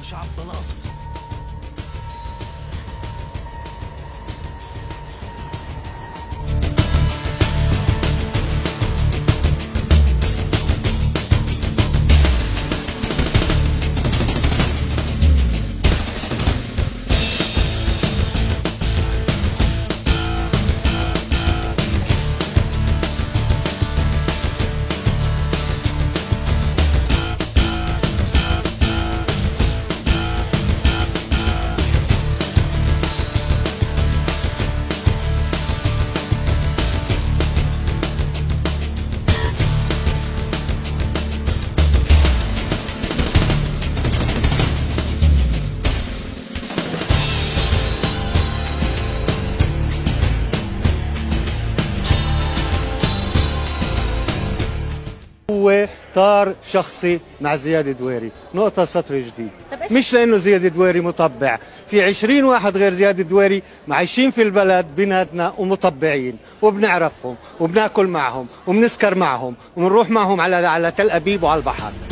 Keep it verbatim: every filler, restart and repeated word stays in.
شعب طلاسم. هو طار شخصي مع زياد دويري، نقطة سطر جديد. مش لأنه زياد دويري مطبع، في عشرين واحد غير زياد دويري عايشين في البلد بيناتنا ومطبعين وبنعرفهم وبناكل معهم وبنسكر معهم ونروح معهم على على تل أبيب وعلى البحر.